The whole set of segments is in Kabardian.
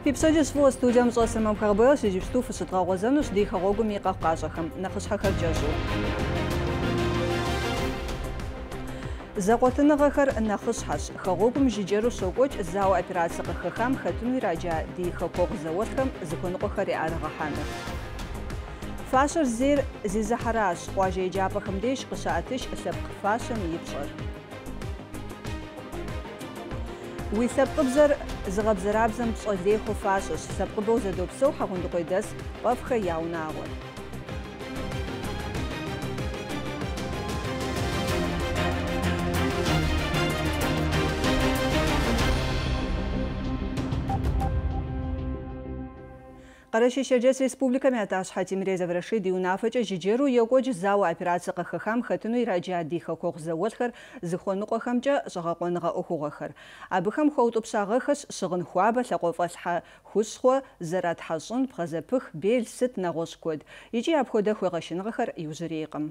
Пипсодис во студиям зосымам харбел сижипсту фасутрагозанус дихарогу миқаққашахам нақышхахар джажу. Заҟотыныгъэхэр нахъышъхьащ. Хэгъогум жыджэру щокӏокӏ зау операцие къыхэхэм хэтыну ираджа дихэкъогъу зауэлӏхэм зыхуэныкъуэхэри арыгъэхьаныр. Фащэр зейр зизыхьэращ. Къуажэ еджапӏэхэм деж къыщаӏэтыж лъэпкъ фащэм и пщӏэр. Уи лъэпкъыбзэр зыгъэбзэрабзэм пщӏэлехъу фащэщ. Лъэпкъыбэу зэдопсэу хьэгъундыкъуей дэс фӏэфӏхэ яунагъуэр. Къэрэщи Шэрджэс Республикэм ятащхьэ Тимирязев Рашид и унафэкӏэ жыджэру екӏокӏ зауэ операцие къыхэхэм хэтыну ираджа дихэкъогъу зауэлӏхэр зыхуэныкъуэхэмкӏэ щӏэгъэкъуэныгъэ ӏуэхугъуэхэр. Абыхэм хуэутӏыпщагъэхэщ щыгъын хуабэ, лъакъуэфӏэлъхьэ хущхъуэ, зэратхьэщӏын, бгъэзэпых, бел, сыт, нэгъуэщӏ куэд. Икӏи апхуэдэ хуегъэшыныгъэхэр иужьрейкъым.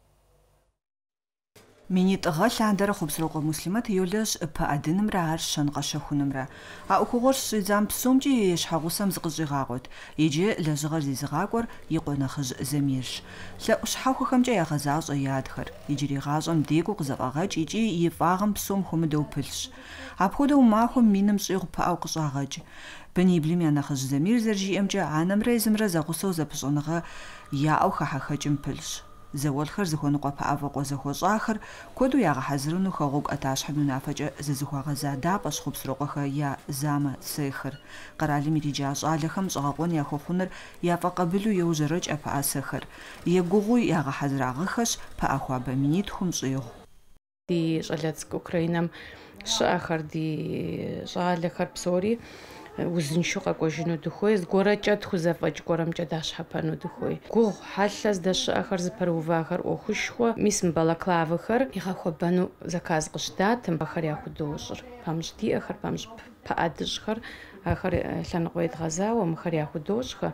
Минитӏыгъэ лъандэрэ хъубзрокъуэ Муслимэт йолэжь пыӏэдынымрэ ар щэн къэщэхунымрэ. А ӏуэхугъуэр щыщӏидзам псомкӏи и щхьэгъусэм зыкъыщӏигъакъуэт. Иджы лэжьыгъэр зизыгъакӏуэр и къуэ нэхъыжь Замирщ. Лъэӏу щхьэхуэхэмкӏэ ягъэзащӏэ и адхэр. Иджыри гъащӏэм дегуу къызэфӏэгъэкӏ икӏи и фӏагъым псом хуэмыдэу пылъщ. Апхуэдэу махуэм миным щӏигъу пыӏэу къыщӏагъэкӏ. Быниблым я нэхъыжь Замир зэрыжиӏэмкӏэ анэмрэ езымрэ зэгъусэу зэпыщӏэныгъэ яӏэу хэхьэхэкӏым пылъщ. Зауэлӏхэр зыхуэныкъуэ пыӏэфӏыкъуэ зэхуэщӏахэр куэду ягъэхьэзырыну хэгъуэгу ӏэтащхьэм унафэкӏэ зызыхуагъэза дапӏэщ хъубзрокъуэхэ я замэ цехыр. Къэралым ириджа щӏалэхэм щӏэгъэкъуэн яхуэхъуныр яфӏэкъэбылу еужьэрыкӏэ пыӏэсэхэр. Егугъуи ягъэхьэзырагъыхэщ пыӏэ хуабэ минитхум щӏигъу. Ди щӏалэ цӏыкӏу Украинэм щыӏэхэр ди щӏалэхэр псори узыншэу къэкӏуэжыну дыхуей, зыгуэркӏэ тхузэфӏэкӏ гуэрэмкӏэ дащхьэпэну дыхуей. Гугъу, хьэлъэ здэщыӏэхэр зыпэрыувахэр ӏуэхушхуэ, мис мы балаклавэхэр игъэхуэбэну заказ къыщыдатым, ахэр яхудоу щӏыр. Пэмыщӏ диӏэхэр, пэмыщӏ пыӏэдыщӏхэр, ахэр лъэныкъуей дгъэзауэ, мыхэр яхудоу щӏхэ.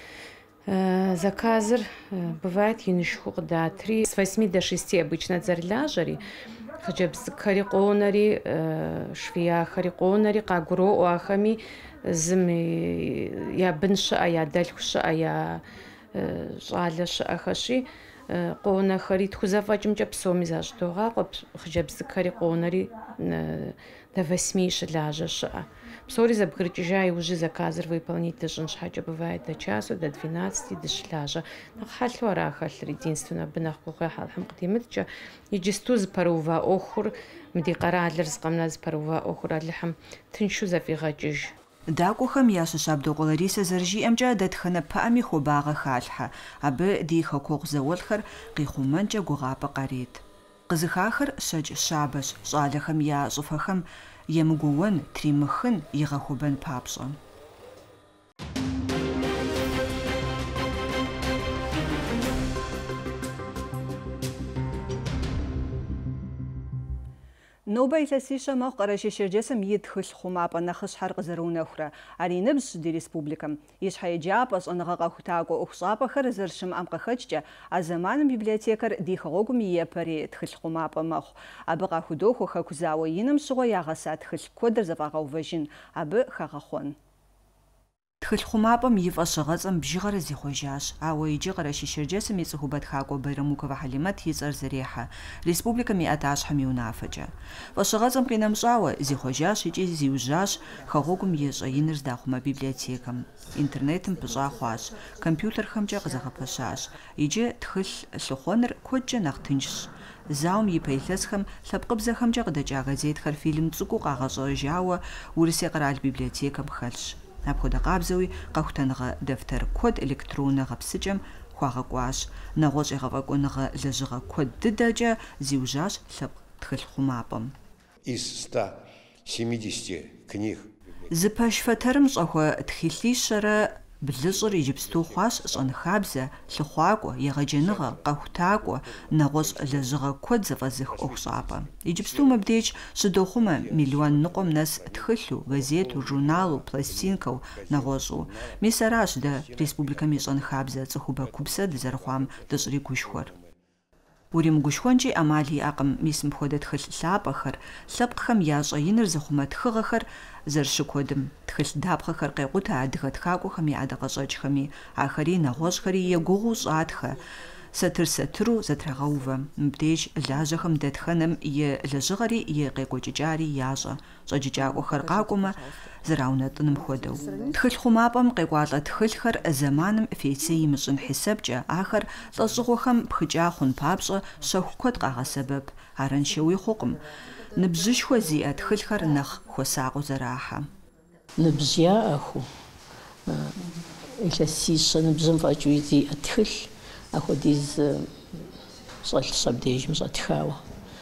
Заказыр бывает инышху къыдатри, с 8 до 6 обычно дзэрлажьэри, хъыджэбз цӏыкӏухэри къонэри, швияхэри къонэри, къагуроӏуэ ахэми зым я бын щыӏэ, я дэлъху щыӏэ, я щӏалэ щыӏэхэщи, къонэхэри тхузэфӏэкӏымкӏэ псоми защӏыдогъакъуэ, хъыджэбз цӏыкӏухэри къонэри до 8 щылажьэ щыӏэ. Псори зэбгрыкӏыжа иужьи заказыр выполнить дыщӏын щхьэкӏэ бывает до часу, до 12 дыщылажьэ. Нэхъ хьэлъэу ара хэлъыр, единственно абы нэхъ гугъуей хьэлъэм къыдимыткӏэ. Иджысту зыпэрыува ӏуэхур, мы ди къэралыр зыкъэмна зыпэрыува ӏуэхур Алыхьым тыншу зэфӏигъэкӏыж. Дакӏуэхэм ящыщ Абдокъуэ Ларисэ зэрыжиӏэмкӏэ дэтхэнэ пыӏэми хуабагъэ халъхьэ. Абы ди хэкъуэгъу зауэлӏхэр къихъумэнкӏэ гугъапӏэ къарет. Къызыхахэр щэкӏ щабэщ, щӏалэхэм я щӏыфэхэм емыгуоуэн, тримыхын игъэхуэбэн папщӏэ. Нобэ илъэсищэ мэхъу Къэрэщи Шэрджэсым и тхылъ хъумапӏэ нэхъыщхьэр къызэрыунэхурэ. Ар и ныбжьщ ди республикэм. И щхьэ еджапӏэ, щӏэныгъэ къэхутакӏуэ ӏуэхущӏапӏэхэр зэрыщымыӏэм къыхэкӏкӏэ, а зэманым библиотекэр ди хэгъуэгум и епэри тхылъ хъумапӏэ мэхъу. Абы къахудохуэ хэку зауэ иным щыгъуэ ягъэса тхылъ куэдыр зэфӏагъэувэжын, абы хэгъэхъуэн. Тхылъ хъумапӏэм и фӏэщыгъэцӏэм бжыгъэрэ зихъуэжащ. Ауэ иджы Къэрэщи Шэрджэсым и цӏыхубэ тхакӏуэ Байрамукова Хьэлимэт и цӏэр зэрехьэ республикэм и ӏэтащхьэм и унафэкӏэ. Фӏэщыгъэцӏэм къинэмыщӏауэ зихъуэжащ икӏи зиужьащ хэгъуэгум и щӏэиныр здахъумэ библиотекэм. Интернетым пыщӏа хъуащ, компьютерхэмкӏэ къызэгъэпэщащ. Иджы тхылъ лъыхъуэныр куэдкӏэ нэхъ тыншщ. Зауэм и пэ илъэсхэм лъэпкъыбзэхэмкӏэ къыдэкӏа газетхэр фильм цӏыкӏуу къагъэщӏэжауэ Урысей къэрал библиотекэм хэлъщ. Апхуэдэ къабзэуи къэхутэныгъэ дэфтэр куэд электроннэ гъэпсыкӏэм хуагъэкӏуащ. Нэгъуэщӏ егъэфӏэкӏуэныгъэ лэжьыгъэ куэд дыдэкӏэ зиужьащ лъэпкъ тхылъ хъумапӏэм. Из 170 книг. Зы пэш фэтэрым щӏэхуэ тхылъищэрэ блыщӏыр иджыпсту хъуащ щӏэнхабзэ, лъыхъуакӏуэ, егъэджэныгъэ, къэхутакӏуэ, нэгъуэщӏ лэжьыгъэ куэд зэфӏэзых ӏуэхущӏапӏэ. Иджыпсту мыбдеж щыдохъумэ миллион ныкъуэм нэс тхылъу, газету, журналу, пластинкэу, нэгъуэщӏу. Мис аращ дэ республикэм и щӏэнхабзэ цӏыхубэ купсэ дызэрыхъуам дыщӏригушхуэр. Уримгушхончи амали акъым мисым хуэдэ тхылъ лъапӏэхэр, лъэпкъхэм ящӏэ иныр зыхъумэ тхыгъэхэр зэрыщыкуэдым. Тхылъ дапхъэхэр къекъутэ адыгэ тхакӏуэхэми адакъэщӏэкӏхэми, ахэри нэгъуэщӏхэри егугъуу щӏатхэ. Сатыр-сатыру зэтрагъэувэ. Мыбдеж лажьэхэм дэтхэным и лэжьыгъэри и къекӏуэкӏыкӏари ящӏэ. Щӏэджыкӏакӏуэхэр къакӏуэмэ зэраунэтӏыным хуэдэу. Тхылъ хъумапӏэм къекӏуалӏэ тхылъхэр зэманым фейцей имыщӏын хьисэбкӏэ ахэр лӏэщӏыгъуэхэм пхыкӏа хъун папщӏэ щэху куэд къагъэсэбэп. Арэншэуи хъукъым. Ныбжьыщхуэ зиӏэ тхылъхэр нэхъ хуэсакъыу зэрахьэ. Ныбжь яӏэху, илъэсищэ ныбжьым фӏэкӏуи зиӏэ тхылъ, ахуэдиз щӏэлъ щабдежым щӏэтхауэ.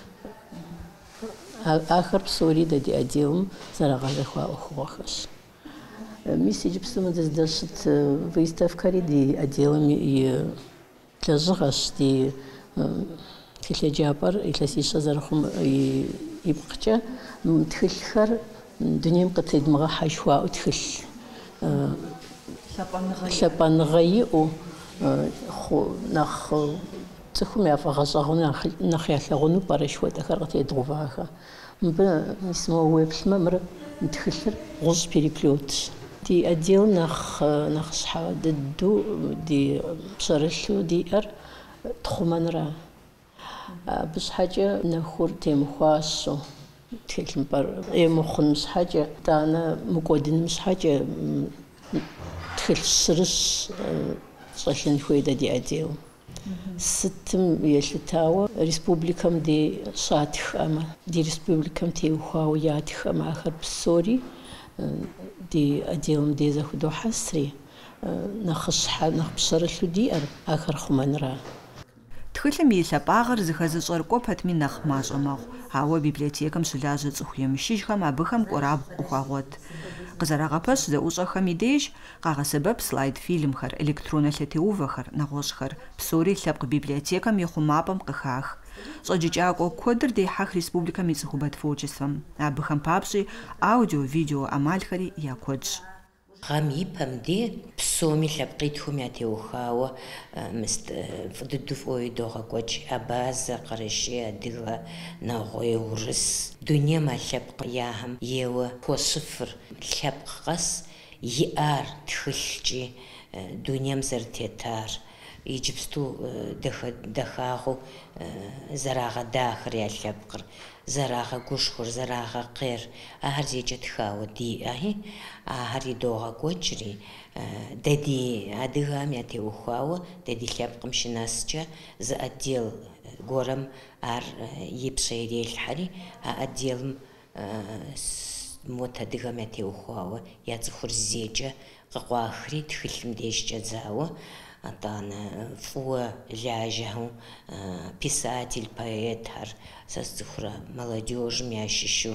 Ахэр псори дэ ди отделым зэрагъэзэхуа ӏуэхугъуэхэщ. Мис иджыпсту дыздэщыт выставкэри ди отделым и лэжьыгъэщ, ди тхылъ еджапӏэр илъэсищэ зэрыхъум ипкъкӏэ тхылъхэр дунейм къытедмыгъэхьэж хуаӏу тхылъ. Лъапӏэныгъэ иӏэу нэхъ цӏыхум яфӏэгъэщӏэгъуну нэхъ ялъэгъуну пӏэрэ шхуэдэхэр къытедгъэувахэ. Мыбы мис моуэ уеплъмэ, мыр тхылъыр гъущӏ переплетщ. Ди отделым нэхъ щхьэ дыдэу ди пщэрылъу диӏэр тхъумэнра. Абы щхьэкӏэ нэхур темыхуащэу, тхылъымпӏэр емыхъун щхьэкӏэ, итӏанэ мыкӏуэдыным щхьэкӏэ тхылъ щырыщ щӏэлъын хуейдэ ди отделым. Сытым елъытауэ республикэм де щатхӏэмэ, ди республикэм теухуауэ ятхӏэмэ, ахэр псори ди отделым де зэхудохьэсри, нэхъыщхьэ, нэхъ пщэрылъу диӏэр ахэр хъумэнра. Тхылъым и лъапӏагъыр зыхэзыщӏэр кӏуэ пэтми нэхъ мащӏэ мэхъу, ауэ библиотекэм щылажьэ цӏыху емыщыжхэм абыхэм кӏуэрабгъу къыхуагъуэт. Къызэрагъэпэщ зэӏущӏэхэм и деж къагъэсэбэп слайд фильмхэр, электронэ лъэтеувэхэр, нэгъуэщӏхэр, псори лъэпкъ библиотекэм и хъумапӏэм къыхах. Щӏэджыкӏакӏуэ куэдыр дехьэх республикэм и цӏыхубэ творчествэм. Абыхэм папщӏи аудио-видео ӏэмалхэри я куэдщ. Гъэм ипэм де псоми лъэпкъитхум ятеухауэ дыду фӏыуэ догъэкӏуэкӏ абазэ, къэрэшей, адыгэ, нэгъуей, урыс. Дунейм а лъэпкъ яхэм еуэ хуэщыфыр лъэпкъ къэс иӏар тхылъкӏи дунейм зэрытетар. Иджыпсту дахагъэу зэрагъэдахэр я лъэпкъыр, зэрагъэгушхуэр, зэрагъэкъер, ахэр зекӏэ тхауэ диӏэи, ахэр идогъэкӏуэкӏри, дэ ди адыгэм ятеухуауэ, дэ ди лъэпкъым щынэскӏэ зы отдел гуэрэм ар и пщэ ирелъхьэри, а отделым мот адыгэм ятеухуауэ я цӏыхур зекӏэ къыкъуахри тхылъым дежкӏэ дзауэ, атӏанэ фӏыуэ лажьэу писатель, поэтхэр, сэ сцӏыхурэ молодежьым ящыщу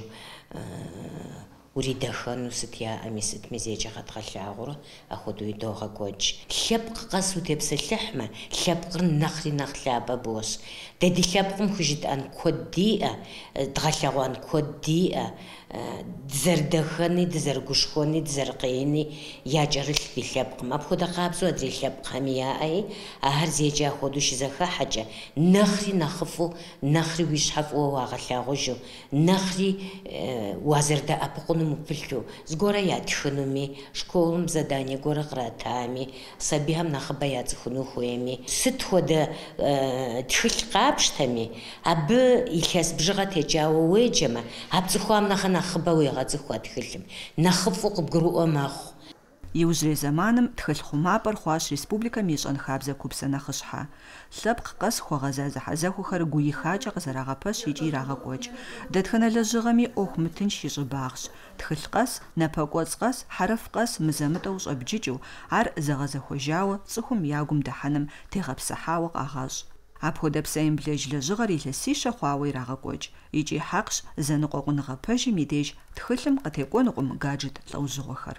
уридэхэну сыт яӏэми сытми зекӏэ къэдгъэлъагъуэрэ ахуэдэу идогъэкӏуэкӏ. Лъэпкъ къэс утепсэлъыхьмэ, лъэпкъыр нэхъри нэхъ лъапӏэ бощ. Дэ ди лъэпкъым хужытӏэн куэд диӏэ, дгъэлъэгъуэн куэд диӏэ, дызэрыдэхэни, дызэрыгушхуэни, дызэрыкъейни ячӏэрылъ ди лъэпкъым. Апхуэдэ къабзэу адрей лъэпкъхэми яӏэи, ахэр зекӏэ ахуэдэу щызэхэхьэкӏэ, нэхъри нэхъыфӏу, нэхъри уи щхьэ фӏыуэ уагъэлъагъужу, нэхъри уазэрыдэӏэпыкъуну мыпылъу, зыгуэрэ ятхынуми, школым задание гуэрэ къратами, сабийхэм нэхъыбэ яцӏыхуну хуейми, сыт хуэдэ тхылъ къапщтэми, абы илъэс бжыгъэ текӏауэ уеджэмэ, апцӏыхуам нэхърэ нэхъыбэ уегъэцӏыхуа тхылъым, нэхъыфӏу къыбгурыӏуэ мэхъу. Иужьрей зэманым тхылъ хъумапӏэр хъуащ республикэм и щӏэн хабзэ купсэ нэхъыщхьэ. Лъэпкъ къэс хуэгъэза зэхьэзэхухэр гу ихакӏэ къызэрагъэпэщ икӏи ирагъэкӏуэкӏ. Дэтхэнэ лэжьыгъэми ӏуэху мытынш и щӏыбагъщ. Тхылъ къэс, напэкӏуэцӏ къэс, хьэрыф къэс мызэмытӏэу щӏэбджыкӏыу, ар зэгъэзэхуэжауэ цӏыхум ягум дыхьэным тегъэпсыхьауэ къагъэщӏ. Апхуэдэ псэемблэж лэжьыгъэр илъэсищэ хъуауэ ирагъэкӏуэкӏ. Икӏи хьэкъщ зэныкъуэ къуныгъэ пэжым и деж тхылъым къытекӏуэнукъым гаджет лӏэужьыгъуэхэр.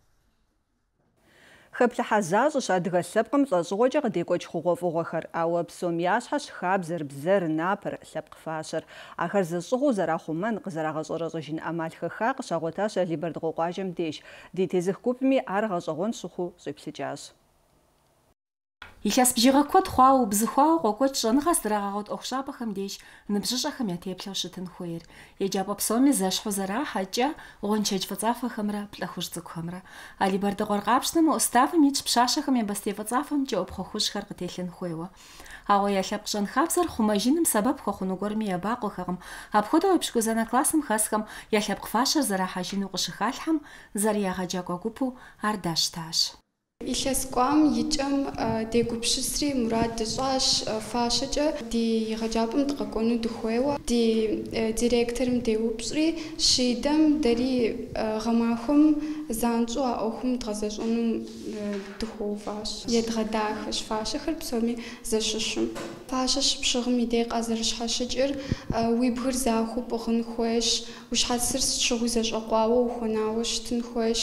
Хэплъыхьэ защӏэщ адыгэ лъэпкъым лӏэщӏыгъуэкӏэ къыдекӏуэкӏ хъугъуэфӏыгъуэхэр, ауэ псом ящхьэщ хабзэр, бзэр, напэр, лъэпкъ фащэр. Ахэр зыщӏыгъуу зэрахъумэн, къызэрагъэщӏэрэщӏыжын ӏэмал хэха къыщагъуэтащ Алибэрдгъэ къуажэм деж. Ди тезых гупми ар гъэщӏэгъуэн щыхъуу щӏеплъыкӏащ. Илъэс бжыгъэ куэд хъуауэ бзыхуауэ къокӀуэкӀ щӀэныгъэ здрагъэгъут ӀуэхущӀапӀэхэм деж ныбжьыщӀэхэм я теплъэу щытын хуейр. ЕджапӀэ псоми зэщхьу зэрахьэкӀэ гъуэншэдж фӀыцӀафэхэмрэ плӀэхужь цӀыкӀухэмрэ. Алибардыгъуэр къапщтэмэ уставым итщ пщащэхэм я бостей фӀыцӀафэмкӀэ Ӏуэпхъуэхужьхэр къытелъын хуейуэ. Ауэ я лъэпкъ щӀэнхабзэр хъумэжыным сэбэп хуэхъуну гуэрми ебакъуэхэкъым. Апхуэдэу епщыкӀузанэ классым хэсхэм я лъэпкъ фащэр зэрахьэжыну къыщыхалъхьэм зэрыягъэджакӀуэ гупу ар дащтащ. Илъэс кӀуам икӀэм дегупщысри мурад дыщӀащ фащэкӀэ ди егъэджапӀэм дыкъэкӀуэну дыхуейуэ. Ди директорым деупщӀри щидэм дэри гъэмахуэм занщӀэу а Ӏуэхум дгъэзэщӀэну дыхуэуващ. Едгъэдахэщ фащэхэр псоми зэщыщым. Фащэ щыпщыгъым и дей къазэрыщхьэщыкӀыр уи бгыр захуэу пӀыгъын хуейщ, уи щхьэцыр щыгъуи зэщӀэкъуауэ ухуэнауэ щытын хуейщ.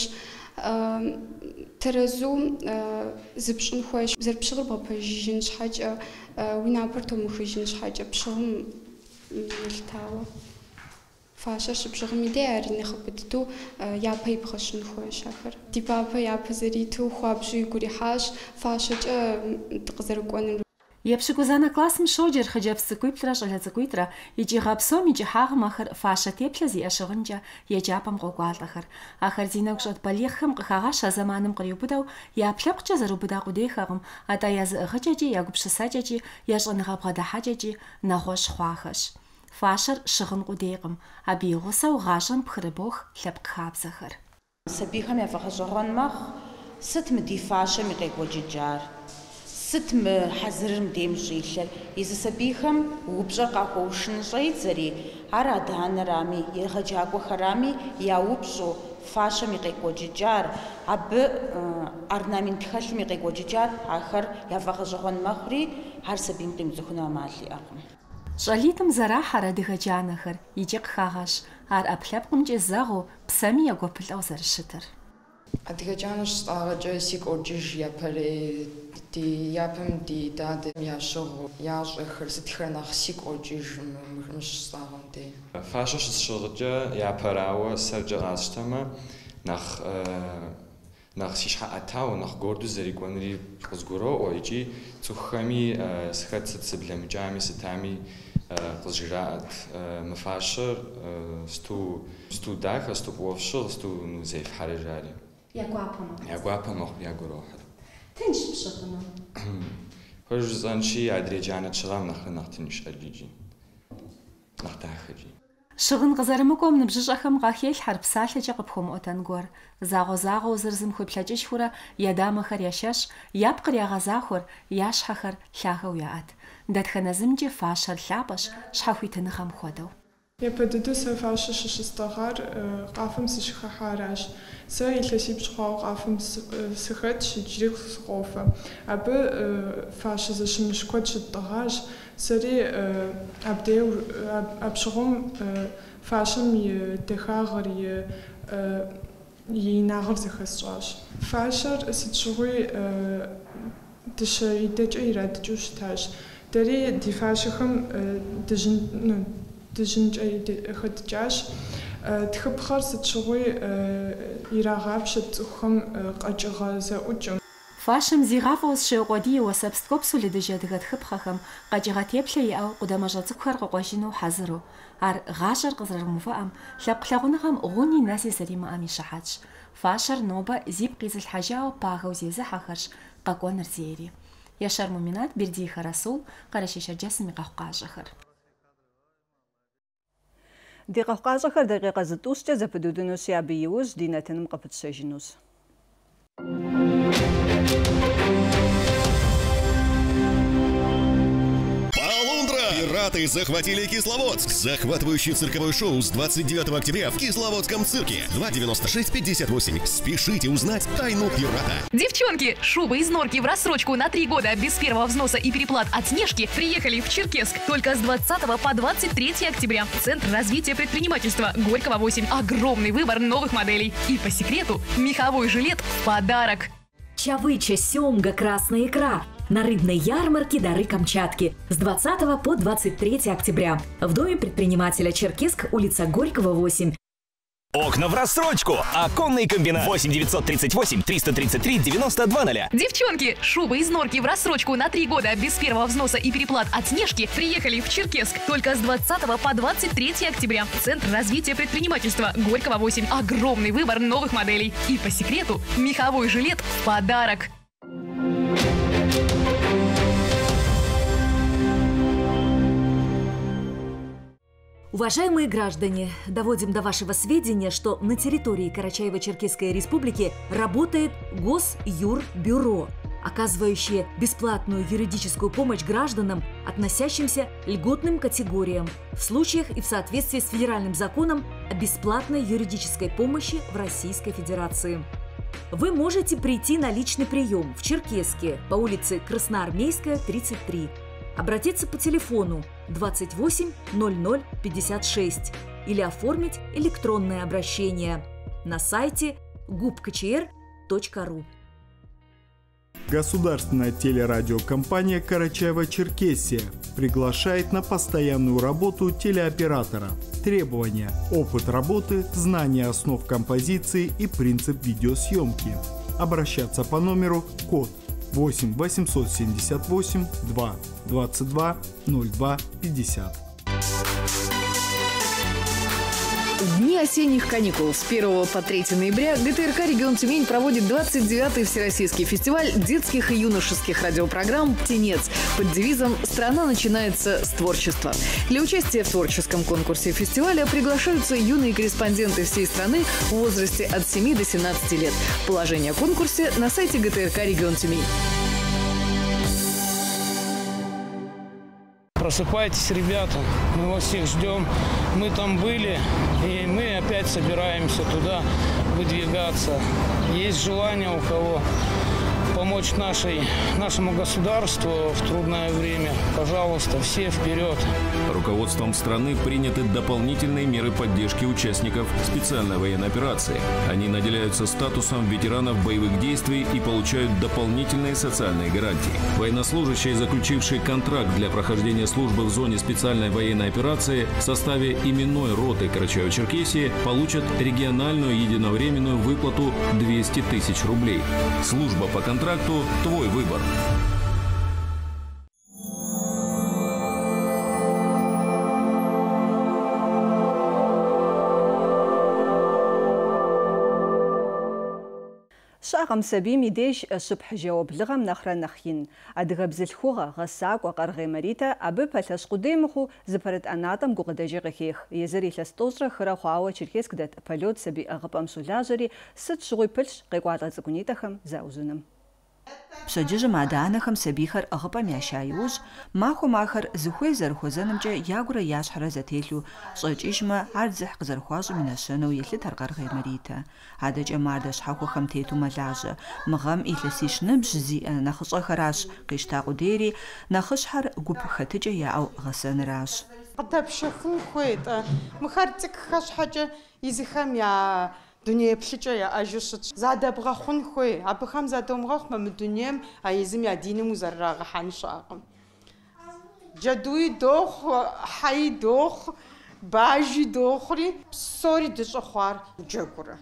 Тэрэзу зыпщӀын хуейщ, зэрыпщыгъыр бгъэпэжыжын щхьэкӀэ, уи напэр тумыхыжын щхьэкӀэ пщыгъым илъытауэ. Фащэр щыпщыгъым и дей ари нэхъыбэ дыдэу япэ ибгъэщын хуейщ ахэр. Ди папэ япэ зэриту хуабжьу игу ирихьащ фащэкӀэ къызэрыкӀуэныр. ЕпщыкӀузанэ классым щоджэр хъыджэбз цӀыкӀуиплӏрэ щӀалэ цӀыкӀуитӏрэ икӀи гъэпсом икӀи хьагъым ахэр фащэ теплъэ зиӀэ щыгъынкӀэ еджапӀэм къокӀуалӀэхэр. Ахэр зи нэгу щӀэт балигъхэм къыхагъащ а зэманым къриубыдэу я плъэпкъкӀэ зэрыубыда къудейхэкъым, атӀэ я зыӀыгъыкӀэкӀи, я гупшысэкӀэкӀи, я щӀэныгъэ бгъэдыхьэкӀэкӀи нэгъуэщӀ хъуахэщ. Фащэр щыгъын къудейкъым, абы и гъусэу гъащӀэм пхырыбох лъэпкъ хабзэхэр. Сабийхэм яфӀэгъэщӀэгъуэн мэхъу, сыт мы ди фащэм и къекӀуэкӀыджар? Сыт мы хьэзырым дейм щӀилъэр? Езы сабийхэм упщӀэр къахуэушын щӀедзэри, ар адэ-анэрами, егъэджакӀуэхэрами яупщӀу фащэм и къекӀуэкӀыджар, абы орнамент хэлъым и къекӀуэкӀыджар ахэр яфӀэгъэщӀэгъуэн мэхъури, ар сабийм къимыцӀыхуну Ӏэмал иӀэкъым. ЩӀалитӀым зэрахьэр адыгэ джанэхэр, икӀи къыхагъэщ ар ӀэплъэпкъымкӀэ зэгъуу псэми егуэпылӀэу зэрыщытыр. Адыгэ джанэ щӀагъэкӀэ си кӀуэкӀыж япэрей, ди япэм ди дадэм ящыгъу ящӀэхэр сытхэр нэхъ си кӀуэкӀыж мыщ щӀагъэм дей. Фащэ щысщыгъыкӀэ япэрауэ сэркӀэ къасщтэмэ нэхъ си щхьэ Ӏэтауэ, нэхъ горду зэрикӀуэнри къызгуроӀуэ икӀи цӀыхухэми хэт сыт сыблэмыкӀами сытами къызжраӀэт. Мы фащэр сту дахэ, сту фӀыуэ сту зефхьэрэ жари. Я мэхъу ягурохьэр. Тынш пщыгъыну? Хуэж жысӀэнщи адрей джанэ чыгъам нэхърэ тынш Ӏэджыджи, нэхъ дахэджи. Щыгъын къызэрымыкӀуэм ныбжьыщӀэхэм къахелъхьэр псалъэкӀэ къыпхуэмыӀуэтэн гуэр. Загъуэ-загъуэу зырзым хуеплъэкӀыжхурэ я дамэхэр ящэщ, я пкъыр ягъэзахуэр, я щхьэхэр лъагэу яӀэт. Дэтхэнэ зымкӀи фащэр лъапӀэщ, щхьэхуитыныгъэм хуэдэу. Япэ дыдэу сэ фащэ щыщыстӀыгъэр къафэм сыщыхыхьаращ. Сэ илъэсипщӀ хъуауэ къафэм сыхэтщ, иджыри сыкъофэ. Абы фащэ зэщымыщ куэд щыттӀыгъащ. Сэри абдеу абщыгъум фащэм и дахагъэр, и инагъыр зэхэсщӀащ. Фащэр сыт щыгъуи дыщэ идэкӀэ ирадыкӀыу щытащ. Дэри ди фащэхэм дыжьынкӀэ хэдыкӀащ. Тхыпхъэр сыт щыгъуи ирагъапщэ цӀыхухэм къэкӀыгъэ зэӀукӀым. Фащэм зигъафӀэу зыщеукъуэдий уэсэпс ткӀуэпсу лыдыжь адыгэ тхыпхъэхэм къэкӀыгъэ теплъэ иӀэу къудамэщӀэ цӀыкӀухэр къыкъуэжыну хьэзыру. Ар гъащӀэр къызэрымыувыӀэм лъэпкъ лъагъуныгъэм гъуни нэси зэримыӀэм и щыхьэтщ. Фащэр нобэ зипкъ изылъхьэжауэ пагэу зезыхьэхэрщ къэкӀуэныр зейри. Яшар Муминат, Бердиихэ Расул, Къэрэщей Шэрджэсым и къэхъукъащӀэхэр. Ди къэхъукъащӀэхэр дакъикъэ зытӀущкӀэ зэпыдудынущи, абы иужь ди нэтыным къыпытщэжынущ. Пираты захватили Кисловодск. Захватывающее цирковое шоу с 29 октября в Кисловодском цирке. 296-58. Спешите узнать тайну пирата. Девчонки, шубы из норки в рассрочку на 3 года без первого взноса и переплат от Снежки приехали в Черкесск только с 20 по 23 октября. Центр развития предпринимательства Горького 8. Огромный выбор новых моделей. И по секрету, меховой жилет в подарок. Чавыча, сёмга, красная икра. На рыбной ярмарке «Дары Камчатки» с 20 по 23 октября в Доме предпринимателя Черкесск, улица Горького, 8. Окна в рассрочку. Оконный комбинат. 8 938 333 9200. Девчонки, шубы из норки в рассрочку на 3 года без первого взноса и переплат от Снежки приехали в Черкесск только с 20 по 23 октября. Центр развития предпринимательства Горького 8. Огромный выбор новых моделей. И по секрету, меховой жилет в подарок. Уважаемые граждане, доводим до вашего сведения, что на территории Карачаево-Черкесской Республики работает Госюрбюро, оказывающее бесплатную юридическую помощь гражданам, относящимся к льготным категориям, в случаях и в соответствии с федеральным законом о бесплатной юридической помощи в Российской Федерации. Вы можете прийти на личный прием в Черкесске по улице Красноармейская, 33. Обратиться по телефону 28 00 56 или оформить электронное обращение на сайте gubkcr.ru. Государственная телерадиокомпания «Карачаево-Черкесия» приглашает на постоянную работу телеоператора. Требования: опыт работы, знание основ композиции и принцип видеосъемки. Обращаться по номеру код 8 878 2 22 02 50. В дни осенних каникул с 1 по 3 ноября ГТРК «Регион Тюмень» проводит 29-й Всероссийский фестиваль детских и юношеских радиопрограмм «Птенец» под девизом «Страна начинается с творчества». Для участия в творческом конкурсе фестиваля приглашаются юные корреспонденты всей страны в возрасте от 7 до 17 лет. Положение о конкурсе на сайте ГТРК «Регион Тюмень». Просыпайтесь, ребята, мы вас всех ждем. Мы там были, и мы опять собираемся туда выдвигаться. Есть желание у кого помочь нашему государству в трудное время. Пожалуйста, все вперед. Руководством страны приняты дополнительные меры поддержки участников специальной военной операции. Они наделяются статусом ветеранов боевых действий и получают дополнительные социальные гарантии. Военнослужащие, заключившие контракт для прохождения службы в зоне специальной военной операции в составе именной роты Карачаево-Черкесии, получат региональную единовременную выплату 200 тысяч рублей. Служба по контракту – твой выбор. Шагам сабим идеш шубх жауаблыгам нахра нахин. Адыга бзылхуга гасаква каргаймарита абы палаш кудемуху запарат анатам гугадажигахих. Езари ластозра храхуава Черкесск дат полет саби агапам сулажари сыт шугуй пылш гайгуата цигунитахам заузунам. Пшаджижам аданахам сабихар агапам яшаюж, маху махар зухуй зархузанамча ягура яшхара зателю, шаджижма ардзах зархуажу минашану ехли таргаргаймарита. Адаж амардаш хаху хамтету малажа, мгам итласиш набжзи нахша хараш, киштагу дери, нахшхар губхатыджа яау гасанраш. Qadabshxun khoyta mkhartik khashhaja iziham ya dunya pshcha ya ajushch zadabghun khoy abkham zadomghakh mam dunyam ayizim ya dinim uzarragh hanshaqm jadui dokh hay dokh baji dokhri sori dshkhwar jagura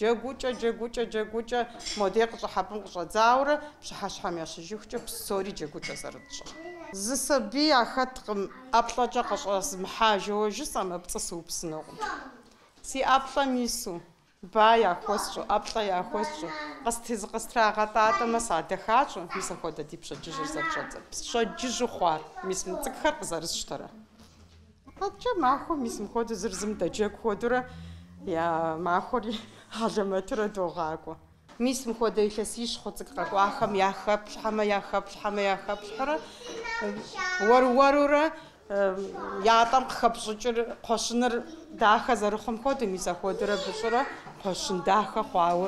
jagucha modeq habun qzawra pshhashham ya shjukhcha sori jagucha zardsh Зысаби ахаткъым аплӏэкӏэ къыщӏэзмыхьажьэу самыпцӏысыупсынукъым. Си ӏэплӏэм ису ба яхуэсщӏу, ӏэплӏэ яхуэсщӏу, къыстрагъэтӏатӏэмэ садэхащӏу, мис апхуэдэ ди пщэдджыжьыр зэрыщӏэдзэр. Пщэдджыжьу хъуар, мис мы цӏыкӏухэр къызэрысщтэрэ. Къэткӏэ махуэм мис мыхуэду зыр зым дэджэгу хуэдурэ я махуэри алэмэтурэ догъакӏуэ. Мис мыхуэдэ илъэсищ хъуцӏыкӏ къэкӏуахэм яхэплъхьэмэ уэрурэ ятӏэм къыхэпщӏыкӏыр кхъуэщыныр дахэ зэрыхъум хуэдэу мис апхуэдурэ быщӏырэ кхъуэщын дахэ хъуауэ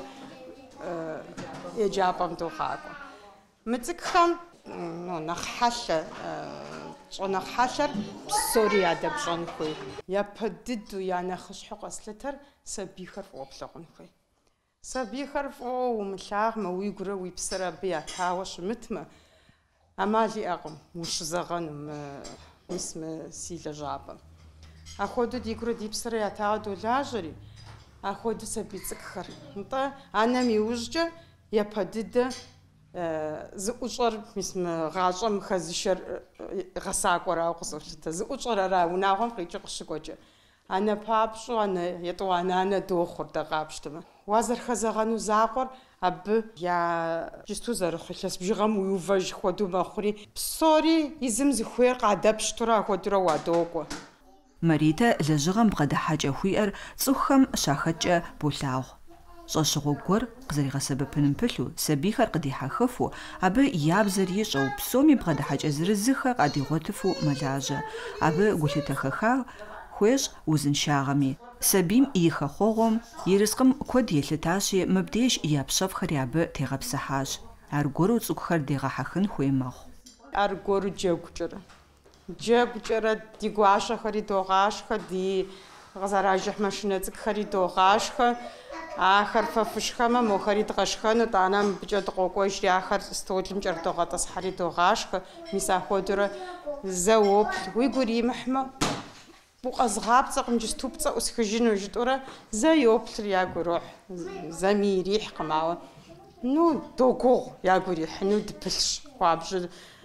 еджапӏэм догъакӏуэ. Мы цӏыкӏухэм нэхъ хьэлъэ щӏэнэхъ хьэлъэр псори ядэпщӏэн хуей. Япэ дыду я нэхъыщхьэу къэслъытэр сабийхэр фӏыуэ плъэгъун хуей. Сабийхэр фӏыуэ умылъагъмэ, уи гурэ уи псэр абы ятауэ щымытмэ, ӏэмал иӏэкъым ущызэгъэну мис мы си лэжьапӏэм. Апхуэдэу ди гурэ ди псэрэ ятауэ долажьэри, ахуэду сабий цӏыкӏухэр. НтӀэ анэм иужькӀэ япэ дыдэ зыӀущӀэр мис мы гъащӀэм хэзышэр гъэсакӀуэрауэ къыщӀолъытэ. ЗыӀущӀэр ара унагъуэм къикӀи къыщыкӀуэкӀэ. Анэ папщӀу, етӀу ананэ дохъур дэ къапщтэмэ. Уазэрыхэзэгъэну закъуэр абы я жысту зэрыхъу илъэс бжыгъэм уиувэж хуэдэу мэхъури, псори изым зыхуейр къадэпщтурэ ахуэдурэ уадокӀуэ. Маритэ лэжьыгъэм бгъэдыхьэкӀэ хуиӀэр цӀыхухэм щахэкӀэ болъагъу. ЩӀэщыгъуэ гуэр къызэригъэсэбэпыным пылъу, сабийхэр къыдихьэхыфу, абы ябзэр ищӀэу, псоми бгъэдыхьэкӀэ зырызыхэр къадигъуэтыфу мэлажьэ. Абы гулъытэхэха хуещӀ узыншагъэми. Сабийм и хэхъуэгъуэм ерыскъым куэд елъытащи, мыбдеж я пщэфӀхэри абы тегъэпсыхьащ. Аргуэру цӀыкӀухэр дегъэхьэхын хуей мэхъу. Аргуэру джэгукӀэрэ. ДжэгукӀэрэ ди гуащэхэри догъашхэ, ди къызэражыхь машинэ цӀыкӀухэри догъашхэ. Ахэр фэ фышхэмэ, мохэри дгъэшхэну, тӀанэ мыбыкӀэ дыкъокӀуэжри, ахэр столым кӀэрдогъэтӀысхьэри догъашхэ. Мис ахуэдурэ зэ уоплъ, уи гур имыхьмэ, укъэзгъапцӀэкъым, джысту пцӀэ Ӏусхыжыну жытӀурэ, зэ йоплъыр ягу ирохь, зэми ирихькъым, ауэ догугъу ягу ирихьыну дыпылъщ. Хуабжьу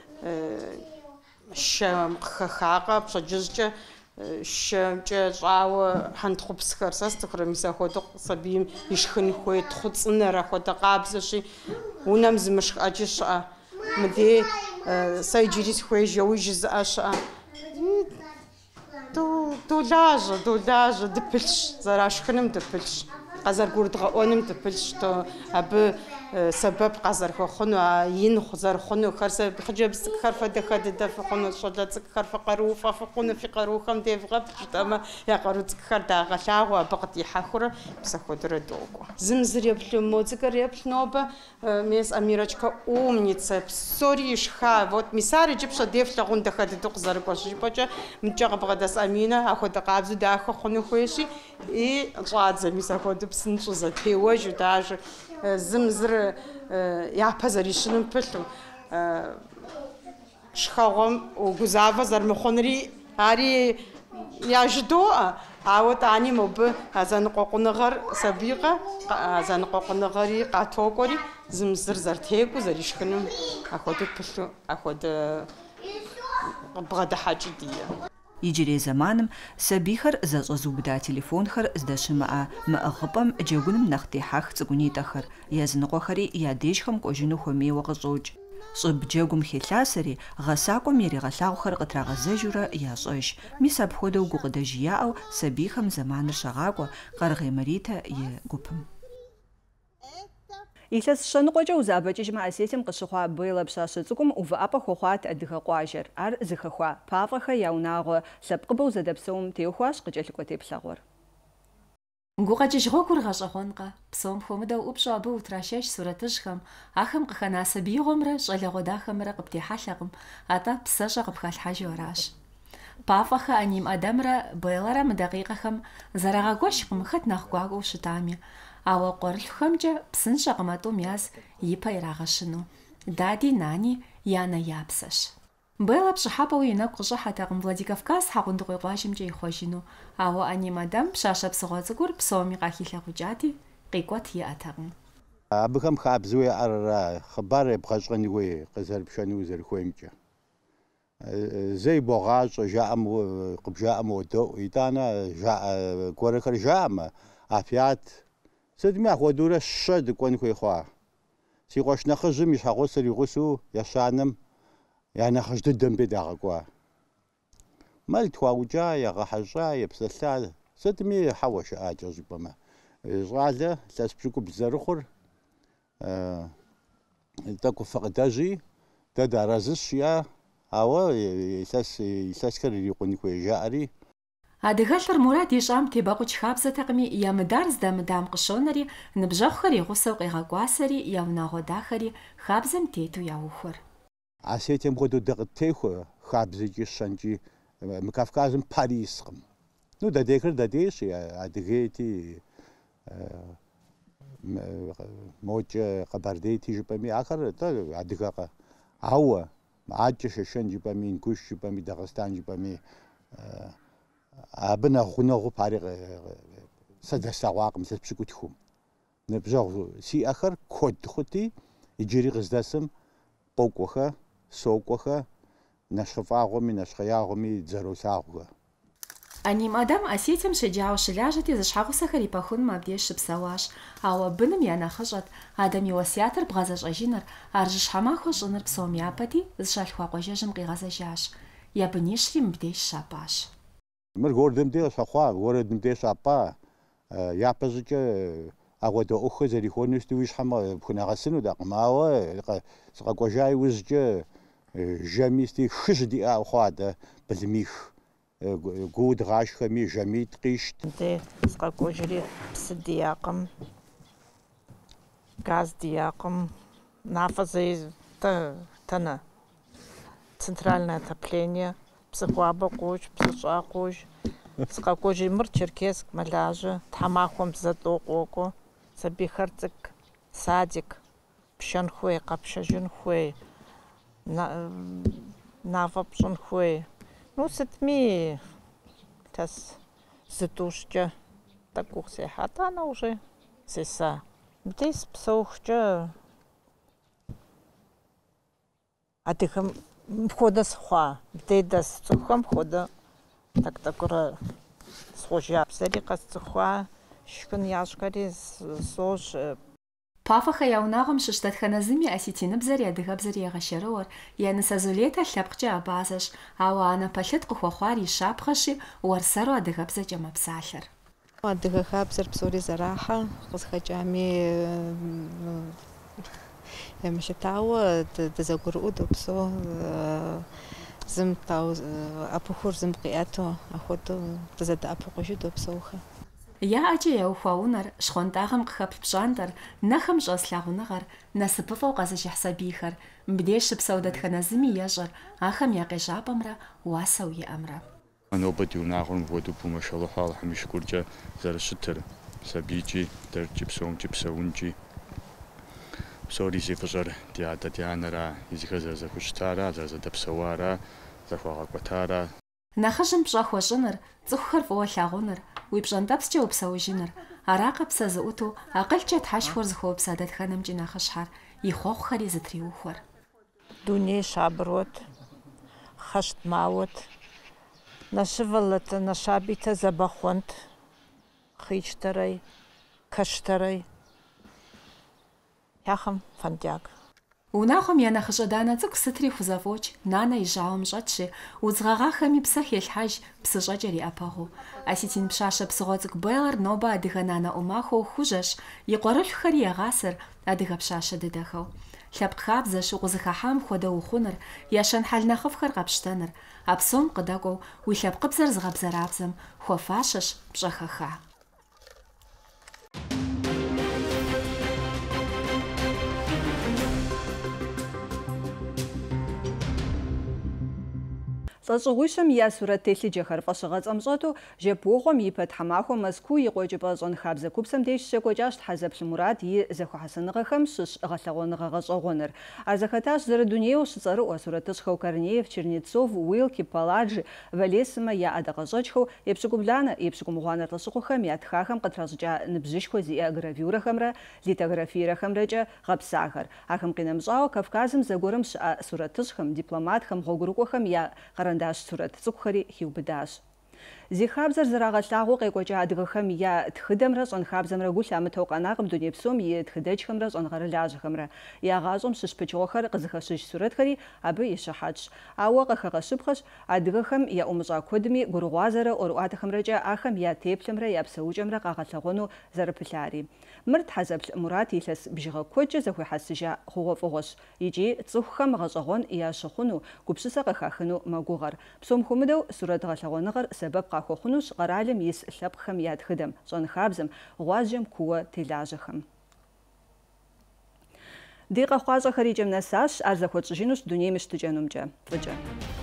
шэ къыхэхакъэ, пщэдджыжькӀэ шэмкӀэ щӀауэ хьэнтхъупсхэр сэ стыхурэ, мис ахуэдэу сабийм ишхын хуейт, тхъуцӀынэр ахуэдэ къабзэщи, унэм зымышхӀэкӀи щыӀэ. Мыдей сэ иджыри схуей жэуи жызыӀэ щыӀэ. Долажьэ, дыпылъщ, зэрашхыным дыпылъщ, къазэрыгурыдгъэӀуэным дыпылъщ, абы сэбэп къазэрыхэхъуну, ин зэрыхъунухэр, хъыджэбз цӀыкӀухэр фэдэхэ дыдэ фыхъуну, щӀалэ цӀыкӀухэр фыкъарууфӀэ фыхъуну, фи къаруухэм девгъэпщ, жытӀэмэ, я къару цӀыкӀухэр дагъэлъагъуэ, абы къыдихьэхурэ, мис ахуэдурэ докӀуэ. Зым зыр еплъу, мо цӀыкӀэр еплъ нобэ, мес Амирочка умница, псори ишха, вот мис ар иджы пщэдей флъагъун дэхэ дыдэу къызэрыкӀуэщӀипӀэкӀэ, мыкӀэ къыбгъэдэс Аминэ ахуэдэ къабзэу дахэ хъуну хуейщи, и щӀадзэ, мис ахуэду псынщӀу зэтеуэжу дажэ. Зым зыр япэ зэрищыным пылъу, шхэгъуэм гузавэ зэрымыхъунри, ари яжыдоӀэ, ауэ тӀани мобы а зэныкъуэкъуныгъэр сабийкъэ, а зэныкъуэкъуныгъэри къатокӀуэри, зым зыр зэрытекӀуу зэришхыным ахуэду пылъу, ахуэдэ бгъэдыхьэкӀи дие. Иджырей зэманым сабийхэр зэщӀэзубыда телефонхэр здэщымыӀэ мыӀыгъыпӀэм джэгуным нэхъ техьэх цӀыкӀунитӀэхэр, языныкъуэхэри я дежхэм кӀуэжыну хуэмейуэ къыщӀокӀ. ЩӀыб джэгум хелъасэри, гъэсакӀуэм яригъэлъагъухэр къытрагъэзэжурэ ящӀэж. Мис апхуэдэу гукъыдэж яӀэу сабийхэм зэманыр щагъакӀуэ Къаргъей Маритэ и гупым. Илъэс щэныкъуэкӀэ узабэкӀыжмэ, Осетием къыщыхъуа Бейлэ пщащэ цӀыкӀум УвыӀэпӀэ хуэхъуат адыгэ къуажэр. Ар зыхэхуа пафӀэхэр я унагъуэ лъэпкъыбэу зэдэпсэум теухуащ къыкӀэлъыкӀуэ теплъэгъуэр. ГукъэкӀыж гъуэгур гъэщӀэгъуэнкъэ, псом хуэмыдэу ӀупщӀу абы утращэщ сурэтыжьхэм, ахэм къыхэна сабиигъуэмрэ щӀалэгъуэ дахэмрэ къыптехьэлъэкъым, атӀэ псэщӀэ къыпхалъхьэжу аращ. ПафӀэхэ Аним Адамрэ Бейлэрэ мы дакъикъэхэм зэрагъэгуэшкъым хэт нэхъ гуакӀуэу щытами, ауэ къуэрылъхухэмкӀэ псынщӀэкъым атӀум яз ипэ ирагъэщыну. Дади, нани я нэ япсэщ. Бейлэ пщӀыхьэпӀэуи и нэкӀу къыщӀыхьэтэкъым Владикавказ хьэкъундыкъуей къуажэмкӀэ ихъуэжыну, ауэ Аним Адам пщащэ псыгъуэ цӀыкӀур псоми къахилъэкъукӀати, къикӀуэт иӀэтэкъым. Абыхэм хабзэу яӀэрэ хъыбар ебгъэщӀэн хуей къызэрыпшэну зэрыхуеймкӀэ. Зэи богъащӀэ жаӀэм къыбжаӀэм уодэӀу, итӀанэ жаӀэ гуэрхэр жаӀэмэ, Афят сытми ахуэдурэ щэ дыкӀуэн хуей хъуа. Си къуэш нэхъыжьым и щхьэгъусэр игъусэу ещанэм я нэхъыжь дыдэм бей дагъэкӀуа. Мэл тхуаукӀа, ягъэхьэщӀа, епсэлъа, сытми хьэуэ щыӀакӀэ щӀыпӀэмэ. ЩӀалэ лъэс пщыкӀубл зэрыхъур тӀэкӀу фыкъыдэжьи, дэ дарэзыщ жиӀэ, ауэ илъэсхэр ирикъун хуей жаӀэри. Адыгэлъыр мурад ищӀам тебэкъукӀ хабзэтэкъыми, ямыдар здэмыдам къыщонэри, ныбжьэгъухэр и гъусэу къегъэкӀуасэри, я унагъуэ дахэри хабзэм тету яухуэр. Осетием хуэдэу дэ къыттехуэ хабзэкӀи щэнкӀи, мы Кавказым пари искъым. Дэдейхэр дэдейщ, Адыгейти, мокӀэ Къэбэрдейти жыпӀэми, ахэр адыгэкъэ. Ауэ АкӀэ Шэшэн жыпӀэми, Ингуш жыпӀэми, Дагъыстан жыпӀэми, абы нэхъ гъунэгъуу пари садэсагъуакъым сэ пшӏыкӏутхум. Ныбжьэгъу сиӏэхэр куэд хъути, иджыри къыздэсым къокӏуэхэ, сокӏуэхэ, нэщхъыфӏагъуэми, нэщхъеягъуэми зэролъагъуэ. Аним Адам Осетием щеджауэ щылажьэти зыщхьэгъусэхэр ипэхун абдеж щыпсэуащ. Ауэ быным я нэхъыщӏэт Адэм и уэсятыр бгъэзэщӏэжыныр, аржыщхьэмахуэ щӏыныр псом япэти зыщалъхуа къуажэжьым къигъэзэжащ. Я бынищри мыбдеж щапӏащ. Мыр гордым де щахъуа, гордым де щапӏа. Япэ щӏыкӏэ агъуэдэ ӏуэхухэр зэрихуэну щыту уи щхьэм пхунэгъэсынутэкъым. Ауэ зыкъэкӏуэжа иужькӏэ жэми сти шы щыдиӏа хъуа дэ былымих. Гуу дгъашхэми жэмитӏ къищт. Зыкъэкӏуэжри псы диӏакъым, газ диӏакъым, нафӏэ зэи тэнэ. Центральное отопление, псыхуабэ къож, псыщӏа къож. Зыкъэкӏуэжри мыр Черкесск, Мэлажьэ, тхьэмахуэм зэтӏо къокӏуэ. Сабийхэр цӏыкӏ, садик, пшэн хуей, къэпщэжын хуей, нафӏэ пщӏын хуей. Ну, сытми тэс зытӏущӏкӏэ тӏэкӏух сехьа, атӏанэ уже сеса. Мыбдеж псэухкӏэ адыгэм мыпхуэдэ сыхъуа. Мыбдеж дэс цӏыхухэм мыпхуэдэ тӏэкӏурэ схъужа. Сэри къэсцӏыхуа шхын ящӏхэри сощӏ. Пафэхэ я унагъуэм щыщ дэтхэнэ зыми осетиныбзэр, адыгэбзэр егъэшэрыуэр. Я нысэ Зулетэ лъэпкъкӏэ абазэщ, ауэ анэ пэлъыт къыхуэхъуар и щапхъэщи, уэрсэру адыгэбзэкӏэ мэпсалъэр. Адыгэ хабзэр псори зэрахьэ, къызхэкӏами емыщытауэ дызэгурыӏуэу допсэу, зым ӏэпыхур зым къиӏэту, апхуэдэу дызэдэӏэпыкъужу допсэухэ. Яӏэкӏэ яухуа унэр, щхъуантӏагъэм къыхэплъ пщӏантӏэр, нэхэм щӏэс лъагъуныгъэр, насыпыфӏэу къэзыжыхь сабийхэр, мыбдеж щыпсэу дэтхэнэ зыми ещӏэр, ахэм я къежьапӏэмрэ уасэу иӏэмрэ. Нобэ ди унагъуэм хуэдэу пумышэлыхьу Аллахьым и шыкуркӏэ зэрыщытыр, сабийкӏи, дэркӏи, псомкӏи, псэункӏи. Псори зи фӏыщӏэр ди адэ ди анэра, езыхэр зэрызэхущытара, зэрызэдэпсэуара, зэхуагъэкӏуэтара. Нэхъыжьым пщӏэ хуэщӏыныр, цӏыхухэр фӏыуэ лъагъуныр, уи пщӏэнтӏэпскӏэ упсэужыныр, аракъэ псэ зыӏуту, акъылкӏэ тхьэшхуэр зыхуэупса дэтхэнэмкӏи нэхъыщхьэр, и хъуэхъухэри зытриухуэр. Дуней щабырот, хэщт мауэт, нэщывэлэт, нэщабитэ зэбэхъуэнт, хъичтэрэй, кэштэрэй. Яхэм фэндяг. Унагъуэм я нэхъыщӏэ данэ цӏыкӏу сытри хузэфӏокӏ, нанэ и жьауэм щӏэтщи, удзгъэгъахэми псэ хелъхьэж псыщӏэкӏэр иӏэпэгъуу. Осетин пщащэ псыгъуэ цӏыкӏу Беллэр нобэ адыгэ нанэ ӏумахуэу хужэщ, и къуэрылъхэри егъасэр адыгэ пщащэ дыдэхэу. Лъэпкъ хабзэщ укъызыхыхьам хуэдэу ухъуныр, я щэнхьэл нэхъыфӏхэр къэпщтэныр, а псом къыдэкӏуэу уи лъэпкъыбзэр зыгъэбзэрабзэм хуэфащэщ пщӏэхэха. ЛӀэщӀыгъуищым я сурэт телъыджэхэр фӀэщыгъэцӀэм щӀэту жепуэгъуэм ипэ тхьэмахуэ Москву и къуэкӀыпӀэ щӀэн хабзэ купсэм деж щекӀуэкӀащ Тхьэзэплъ Мурат и зэхуэхьэсэныгъэхэм щыщ гъэлъэгъуэныгъэ гъэщӀэгъуэныр. Ар зэхэтащ зэрыдунейуэ щыцӀэрыӀуэ сурэтыщӀхэу Корнеев, Чернецов, Уилки, Палладжи, Валесымэ я ӀэдакъэщӀэкӀхэу епщыкӀубланэ, епщыкӀумыгъуанэ лӀэщӀыгъуэхэм я тхахэм къытращӀыкӀа ныбжьышхуэ зиӀэ гравюрэхэмрэ литографиерэхэмрэкӀэ гъэпсахэр. Ахэм къинэмыщӀауэ Кавказым зэгуэрым щыӀэ сурэтыщӀхэм, дипломатхэм, гъуэгурыкӀуэхэм я къэрэндащ сурэт цӀыкӀухэри хиубыдащ. Зи хабзэр зэрагъэлъагъуэу къекӀуэкӀа адыгэхэм я тхыдэмрэ щӀэн хабзэмрэ гу лъамытэу къэнакъым дуней псом и тхыдэкӀхэмрэ щӀэн гъэрылажьэхэмрэ. Я гъащӀэм щыщ пыкӀыгъуэхэр къызыхэщыж сурэтхэри абы и щыхьэтщ. Ауэ къыхэгъэщыпхъэщ адыгэхэм яӀумыщӀа куэдми гурыгъуазэрэ ӀуэрыӀуатэхэмрэкӀэ ахэм я теплъэмрэ я псэукӀэмрэ къагъэлъэгъуэну зэрыпылъари. Мыр Тхьэзэплъ Мурат илъэс бжыгъэ куэдкӀэ зэхуехьэсыжа хъугъуэфӀыгъуэщ икӀи цӀыхухэм гъэщӀэгъуэн ящыхъуну, гупсысэ къыхахыну мэгугъэр. Псом хуэмыдэу сурэт гъэлъэгъуэныгъэр сэбэп къахуэхъунущ къэралым ис лъэпкъхэм я тхыдэм, щӀэн хабзэм, гъуазджэм куууэ телажьэхэм. Ди къэхъуащӀэхэр икӀэм нэсащ, ар зэхуэтщӀыжынущ дунейм ищтыкӀэнумкӀэ. ФӀыкӀэ.